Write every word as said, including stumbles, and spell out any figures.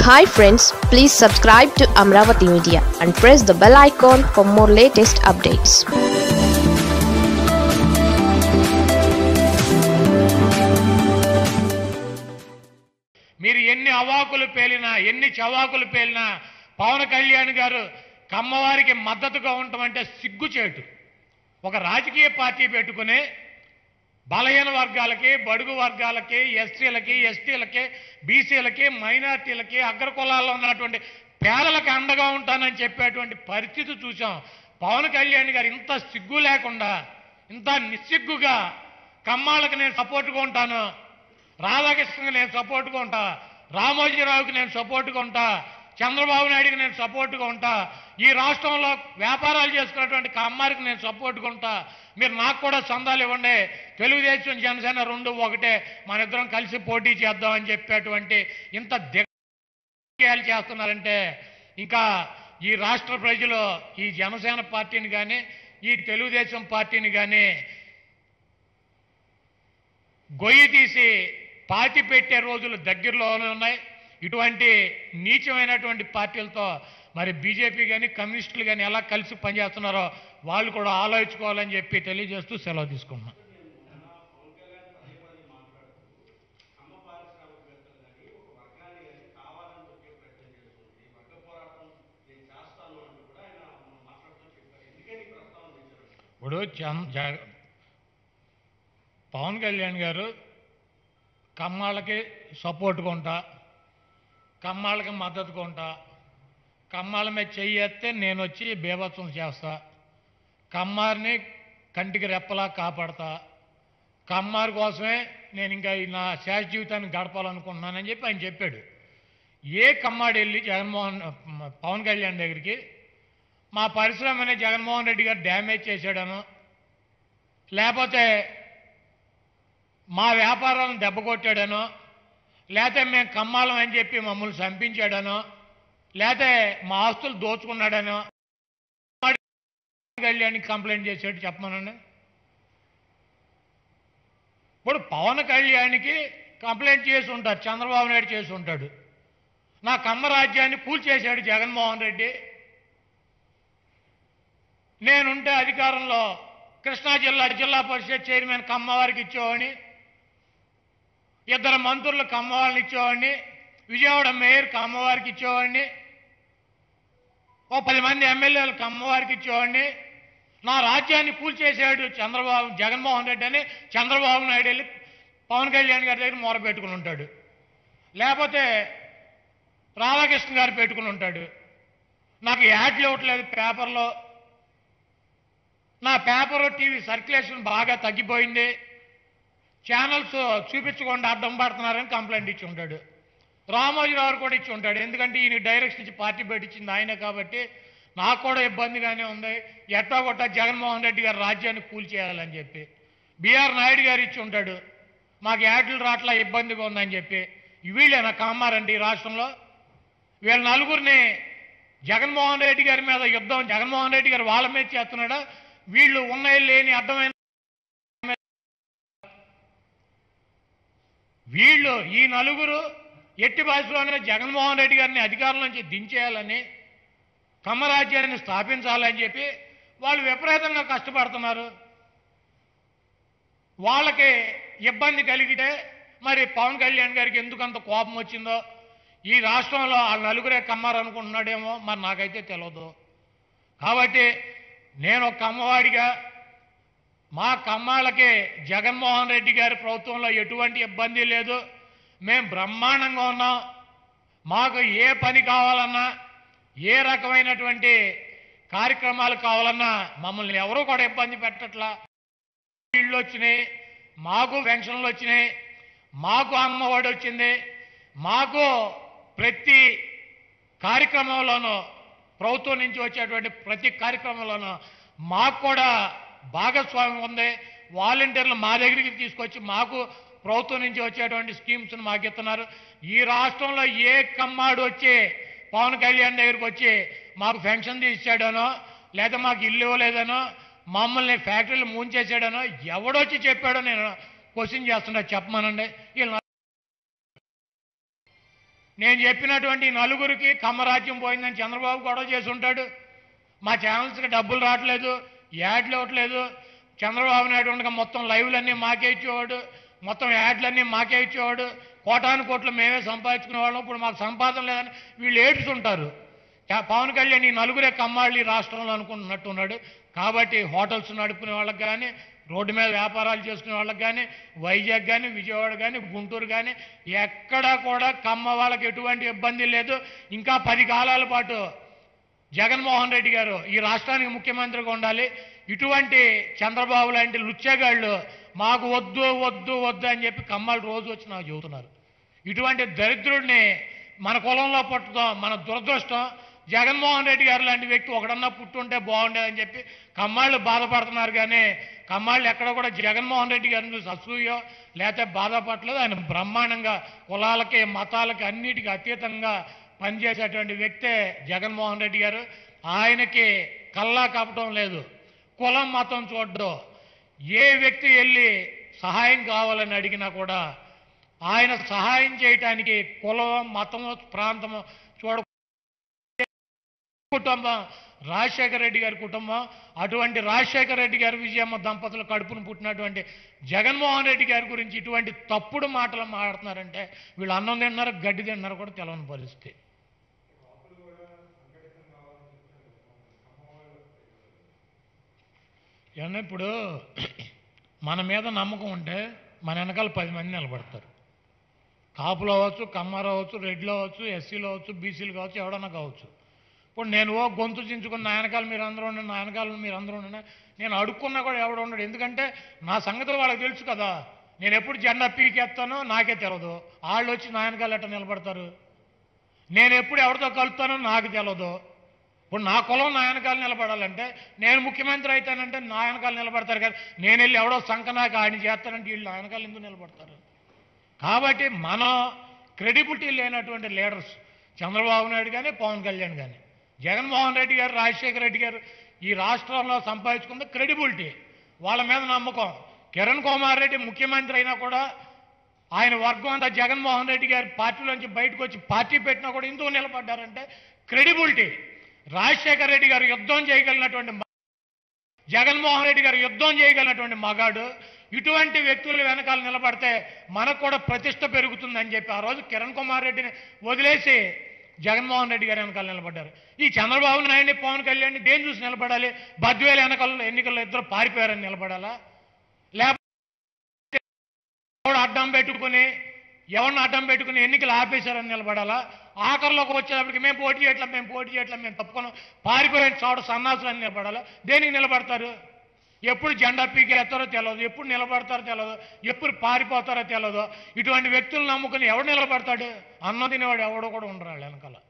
Hi friends, please subscribe to Amravati Media and press the bell icon for more latest updates. మీరు ఎన్ని అవాకులు పేలినా ఎన్ని చవాకులు పేలినా పవన్ కళ్యాణ్ గారు కమ్మవారికి మద్దతుగా ఉండటమంటే సిగ్గుచేటు. ఒక రాజకీయ పార్టీ పెట్టుకుని బలహీన వర్గాలకి, బడుగు వర్గాలకి, ఎస్సీలకి, ఎస్టీలకి, బీసీలకి, మైనార్టీలకి, అగ్రకులాల్లో ఉన్నటువంటి పేదలకు అండగా ఉంటానని చెప్పేటువంటి పరిస్థితి చూసాం. పవన్ కళ్యాణ్ గారు ఇంత సిగ్గు లేకుండా, ఇంత నిస్సిగ్గుగా కమ్మాళ్ళకి నేను సపోర్ట్గా ఉంటాను, రాధాకృష్ణకి నేను సపోర్ట్గా ఉంటా, రామోజీరావుకి నేను సపోర్ట్గా ఉంటా, చంద్రబాబు నాయుడికి నేను సపోర్ట్గా ఉంటా, ఈ రాష్ట్రంలో వ్యాపారాలు చేసుకున్నటువంటి కమ్మారికి నేను సపోర్ట్గా ఉంటా, మీరు నాకు కూడా సందాలు ఇవ్వండి, తెలుగుదేశం జనసేన రెండు ఒకటే, మన ఇద్దరం కలిసి పోటీ చేద్దామని చెప్పేటువంటి ఇంత దిగజాలు చేస్తున్నారంటే ఇంకా ఈ రాష్ట్ర ప్రజలు ఈ జనసేన పార్టీని కానీ ఈ తెలుగుదేశం పార్టీని కానీ గొయ్యి తీసి పాతి పెట్టే రోజులు దగ్గరలోనే ఉన్నాయి. ఇటువంటి నీచమైనటువంటి పార్టీలతో మరి బీజేపీ కానీ కమ్యూనిస్టులు కానీ ఎలా కలిసి పనిచేస్తున్నారో వాళ్ళు కూడా ఆలోచించుకోవాలని చెప్పి తెలియజేస్తూ సెలవు తీసుకున్నాం. ఇప్పుడు పవన్ కళ్యాణ్ గారు కమ్మాళ్ళకి సపోర్ట్గా ఉంటా, కమ్మాళ్ళకి మద్దతుగా ఉంటా, కమ్మాళ్ళ మీద చెయ్యేస్తే నేను వచ్చి బీభత్సం చేస్తా, కమ్మారిని కంటికి రెప్పలా కాపాడతా, కమ్మారి కోసమే నేను ఇంకా నా శేష జీవితాన్ని గడపాలనుకుంటున్నానని చెప్పి ఆయన చెప్పాడు. ఏ కమ్మాడు వెళ్ళి జగన్మోహన్ పవన్ కళ్యాణ్ దగ్గరికి మా పరిశ్రమని జగన్మోహన్ రెడ్డి గారు డ్యామేజ్ చేశాడనో, లేకపోతే మా వ్యాపారాలను దెబ్బకొట్టాడనో, లేకపోతే మేము కమ్మాలం అని చెప్పి మమ్మల్ని చంపించాడనో, లేకపోతే మా ఆస్తులు దోచుకున్నాడనో కళ్యాణ్కి కంప్లైంట్ చేసేట్టు చెప్పమనండి. ఇప్పుడు పవన్ కళ్యాణ్కి కంప్లైంట్ చేసి ఉంటారు, చంద్రబాబు నాయుడు చేసి ఉంటాడు. నా కమ్మ రాజ్యాన్ని కూల్చేశాడు జగన్మోహన్ రెడ్డి, నేనుంటే అధికారంలో కృష్ణా జిల్లా జిల్లా పరిషత్ చైర్మన్ కమ్మవారికి ఇచ్చేవాడిని, ఇద్దరు మంత్రులు కమ్మవారిని ఇచ్చేవాడిని, విజయవాడ మేయర్ కమ్మవారికి ఇచ్చేవాడిని, ఓ పది మంది ఎమ్మెల్యేలు కమ్మవారికి ఇచ్చేవాడిని. నా రాజ్యాన్ని కూల్చేసాడు చంద్రబాబు జగన్మోహన్ రెడ్డి అని చంద్రబాబు నాయుడు వెళ్ళి పవన్ కళ్యాణ్ గారి దగ్గర మొర పెట్టుకుని ఉంటాడు, లేకపోతే రాధాకృష్ణ గారు పెట్టుకుని ఉంటాడు. నాకు యాడ్లు ఇవ్వట్లేదు పేపర్లో, నా పేపర్ టీవీ సర్క్యులేషన్ బాగా తగ్గిపోయింది, ఛానల్స్ చూపించకుండా అడ్డం పడుతున్నారని కంప్లైంట్ ఇచ్చి ఉంటాడు. రామోజీరావు కూడా ఇచ్చి ఉంటాడు, ఎందుకంటే ఈయన డైరెక్షన్ ఇచ్చి పార్టీ పెట్టించింది ఆయనే కాబట్టి నాకు కూడా ఇబ్బందిగానే ఉంది, ఎట్టా కొట్టా జగన్మోహన్ రెడ్డి గారు రాజ్యాన్ని కూల్చేయాలని చెప్పి. బీఆర్ నాయుడు గారు ఇచ్చి ఉంటాడు, మాకు యాడ్లు రాట్లా ఇబ్బందిగా ఉందని చెప్పి. వీళ్ళే నాకు అమ్మారండి ఈ రాష్ట్రంలో. వీళ్ళ నలుగురిని జగన్మోహన్ రెడ్డి గారి మీద యుద్ధం జగన్మోహన్ రెడ్డి గారు వాళ్ళ మీద చేస్తున్నాడా, వీళ్ళు ఉన్నాయి లేని అర్థమైన వీళ్ళు ఈ నలుగురు ఎట్టి భాషలోనే జగన్మోహన్ రెడ్డి గారిని అధికారం నుంచి దించేయాలని, కమ్మరాజ్యాన్ని స్థాపించాలని చెప్పి వాళ్ళు విపరీతంగా కష్టపడుతున్నారు. వాళ్ళకి ఇబ్బంది కలిగితే మరి పవన్ కళ్యాణ్ గారికి ఎందుకంత కోపం వచ్చిందో, ఈ రాష్ట్రంలో ఆ నలుగురే కమ్మారు అనుకుంటున్నాడేమో మరి నాకైతే తెలియదు. కాబట్టి నేను ఒక కమ్మవాడిగా మా కమ్మాళ్ళకి జగన్మోహన్ రెడ్డి గారి ప్రభుత్వంలో ఎటువంటి ఇబ్బంది లేదు, మేము బ్రహ్మాండంగా ఉన్నాం. మాకు ఏ పని కావాలన్నా, ఏ రకమైనటువంటి కార్యక్రమాలు కావాలన్నా మమ్మల్ని ఎవరూ కూడా ఇబ్బంది పెట్టట్లా. ఇళ్ళు వచ్చినాయి, మాకు పెన్షన్లు వచ్చినాయి, మాకు అమ్మఒడి వచ్చింది, మాకు ప్రతి కార్యక్రమంలోనూ ప్రభుత్వం నుంచి వచ్చేటువంటి ప్రతి కార్యక్రమంలోనూ మాకు కూడా భాగస్వామ్యం ఉంది. వాలంటీర్లు మా దగ్గరికి తీసుకొచ్చి మాకు ప్రభుత్వం నుంచి వచ్చేటువంటి స్కీమ్స్ని మాకు ఇస్తున్నారు. ఈ రాష్ట్రంలో ఏ కమ్మాడు వచ్చి పవన్ కళ్యాణ్ దగ్గరికి వచ్చి మాకు పెన్షన్ తీసాడనో, లేదా మాకు ఇల్లు ఇవ్వలేదనో, మమ్మల్ని ఫ్యాక్టరీలు మూంచేసాడనో ఎవడొచ్చి చెప్పాడో నేను క్వశ్చన్ చేస్తున్నా, చెప్పమనండి. వీళ్ళు నేను చెప్పినటువంటి ఈ నలుగురికి కమ్మరాజ్యం పోయిందని చంద్రబాబు గొడవ చేసి ఉంటాడు. మా ఛానల్స్కి డబ్బులు రావట్లేదు, యాడ్లు ఇవ్వట్లేదు, చంద్రబాబు నాయుడు ఉండగా మొత్తం లైవ్లన్నీ మాకే ఇచ్చేవాడు, మొత్తం యాడ్లన్నీ మాకే ఇచ్చేవాడు, కోటాను కోట్లు మేమే సంపాదించుకునే వాళ్ళం, ఇప్పుడు మాకు సంపాదన లేదని వీళ్ళు ఏడుస్తుంటారు. పవన్ కళ్యాణ్ ఈ నలుగురే కమ్మాళ్ళు ఈ రాష్ట్రంలో అనుకుంటున్నట్టున్నాడు. కాబట్టి హోటల్స్ నడుపుకునే వాళ్ళకి కానీ, రోడ్డు మీద వ్యాపారాలు చేసుకునే వాళ్ళకి కానీ, వైజాగ్ కానీ, విజయవాడ కానీ, గుంటూరు కానీ ఎక్కడా కూడా కమ్మ వాళ్ళకి ఎటువంటి ఇబ్బంది లేదు. ఇంకా పది కాలాల పాటు జగన్మోహన్ రెడ్డి గారు ఈ రాష్ట్రానికి ముఖ్యమంత్రిగా ఉండాలి. ఇటువంటి చంద్రబాబు లాంటి లుచ్చేగాళ్ళు మాకు వద్దు వద్దు వద్దు అని చెప్పి కమ్మలు రోజు వచ్చి నాకు చెబుతున్నారు. ఇటువంటి దరిద్రుడిని మన కులంలో పుట్టడం మన దురదృష్టం. జగన్మోహన్ రెడ్డి గారు లాంటి వ్యక్తి ఒకడన్నా పుట్టుంటే బాగుండేదని చెప్పి కమ్మాళ్ళు బాధపడుతున్నారు. కానీ కమ్మాళ్ళు ఎక్కడ కూడా జగన్మోహన్ రెడ్డి గారిని చూసి అసూయో లేకపోతే బాధపడలేదు. ఆయన బ్రహ్మాండంగా కులాలకి మతాలకి అన్నిటికీ అతీతంగా పనిచేసేటువంటి వ్యక్తే జగన్మోహన్ రెడ్డి గారు. ఆయనకి కల్లా కపటం లేదు, కులం మతం చూడడం. ఏ వ్యక్తి వెళ్ళి సహాయం కావాలని అడిగినా కూడా ఆయన సహాయం చేయటానికి కులం మతము ప్రాంతము చూడ. కుటుంబం రాజశేఖర రెడ్డి గారి కుటుంబం. అటువంటి రాజశేఖర రెడ్డి గారి విజయమ్మ దంపతులు కడుపును పుట్టినటువంటి జగన్మోహన్ రెడ్డి గారి గురించి ఇటువంటి తప్పుడు మాటలు మాట్లాడుతున్నారంటే వీళ్ళు అన్నం తిన్నారు గడ్డి తిన్నారు కూడా తెలవని పరిస్థితి. ఏమన్నా ఇప్పుడు మన మీద నమ్మకం ఉంటే మన వెనకాల పది మంది నిలబడతారు. కాపులు అవ్వచ్చు, కమ్మరు అవ్వచ్చు, రెడ్లు అవ్వచ్చు, ఎస్సీలు అవ్వచ్చు, బీసీలు కావచ్చు, ఎవడన్నా కావచ్చు. ఇప్పుడు నేను ఓ గొంతు చించుకుని నా వెనకాల మీరు అందరూ ఉండండి, నా వెనకాల మీరు అందరూ ఉండండి, నేను అడుక్కున్నా కూడా ఎవడు ఉండడు. ఎందుకంటే నా సంగతులు వాళ్ళకి తెలుసు కదా. నేను ఎప్పుడు జెండా పీకేస్తానో నాకే తెలియదు, వాళ్ళు వచ్చి నా వెనకాల ఎట్ట నిలబడతారు. నేను ఎప్పుడు ఎవరితో కలుపుతానో నాకు తెలియదు. ఇప్పుడు నా కులం నా వెనకాల నిలబడాలంటే నేను ముఖ్యమంత్రి అవుతానంటే నా వెనకాల నిలబడతారు కదా. నేను వెళ్ళి ఎవడో సంకనాకి ఆయన చేస్తానంటే వీళ్ళు నా వెనకాల ఎందుకు నిలబడతారు. కాబట్టి మనం క్రెడిబిలిటీ లేనటువంటి లీడర్స్ చంద్రబాబు నాయుడు కానీ పవన్ కళ్యాణ్ కానీ, జగన్మోహన్ రెడ్డి గారు రాజశేఖర రెడ్డి గారు ఈ రాష్ట్రంలో సంపాదించుకున్న క్రెడిబిలిటీ, వాళ్ళ మీద నమ్మకం. కిరణ్ కుమార్ రెడ్డి ముఖ్యమంత్రి అయినా కూడా ఆయన వర్గం అంతా జగన్మోహన్ రెడ్డి గారి పార్టీలోంచి బయటకు వచ్చి పార్టీ పెట్టినా కూడా ఎందుకు నిలబడ్డారంటే క్రెడిబిలిటీ. రాజశేఖర రెడ్డి గారు యుద్ధం చేయగలిగినటువంటి, జగన్మోహన్ రెడ్డి గారు యుద్ధం చేయగలిగినటువంటి మగాడు. ఇటువంటి వ్యక్తులు వెనకాల నిలబడితే మనకు కూడా ప్రతిష్ట పెరుగుతుందని చెప్పి ఆ రోజు కిరణ్ కుమార్ రెడ్డిని వదిలేసి జగన్మోహన్ రెడ్డి గారు వెనకాల నిలబడ్డారు. ఈ చంద్రబాబు నాయుడిని పవన్ కళ్యాణ్ని దేని చూసి నిలబడాలి? బద్వేలు వెనకాల ఎన్నికల్లో ఇద్దరు పారిపోయారని నిలబడాలా? లేకపోతే ఎవడు అడ్డం పెట్టుకుని ఎవరిని అడ్డం పెట్టుకుని ఎన్నికలు ఆపేశారని నిలబడాలా? ఆఖరిలోకి వచ్చేటప్పటికి మేము పోటీ చేయట్లా మేము పోటీ చేయట్లా మేము తప్పుకున్నాం పారిపోయిన చోట సన్నాసులని నిలబడాలా? దేనికి నిలబడతారు? ఎప్పుడు జెండా పీకేస్తారో తెలియదు, ఎప్పుడు నిలబడతారో తెలియదు, ఎప్పుడు పారిపోతారో తెలియదు. ఇటువంటి వ్యక్తులు నమ్ముకుని ఎవడు నిలబడతాడు? అన్నం తినేవాడు ఎవడో కూడా ఉండరు వెనకాల.